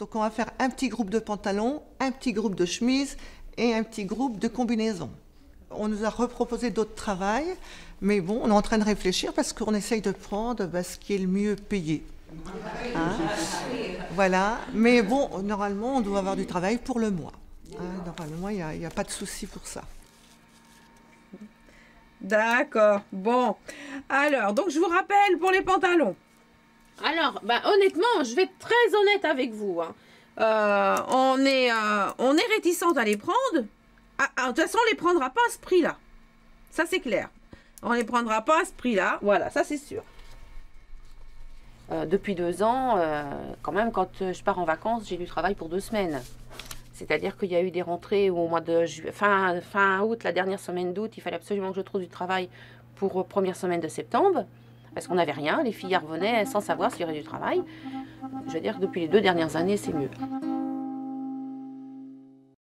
Donc on va faire un petit groupe de pantalons, un petit groupe de chemises et un petit groupe de combinaisons. On nous a reproposé d'autres travails, mais bon, on est en train de réfléchir parce qu'on essaye de prendre ce qui est le mieux payé. Hein? Voilà, mais bon, normalement, on doit avoir du travail pour le mois. Hein? Normalement, il n'y a pas de souci pour ça. D'accord, bon. Alors, donc je vous rappelle pour les pantalons. Alors, honnêtement, je vais être très honnête avec vous. Hein. On est réticente à les prendre. De toute façon, on les prendra pas à ce prix-là. Ça, c'est clair. On les prendra pas à ce prix-là. Voilà, ça, c'est sûr. Depuis 2 ans, quand même, quand je pars en vacances, j'ai du travail pour 2 semaines. C'est-à-dire qu'il y a eu des rentrées au mois de fin août, la dernière semaine d'août, il fallait absolument que je trouve du travail pour première semaine de septembre. Parce qu'on n'avait rien, les filles revenaient sans savoir s'il y aurait du travail. Je veux dire que depuis les 2 dernières années, c'est mieux.